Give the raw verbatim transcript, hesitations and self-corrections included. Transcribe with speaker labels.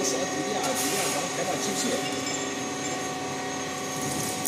Speaker 1: 什么体量啊，体量咱们开到机械。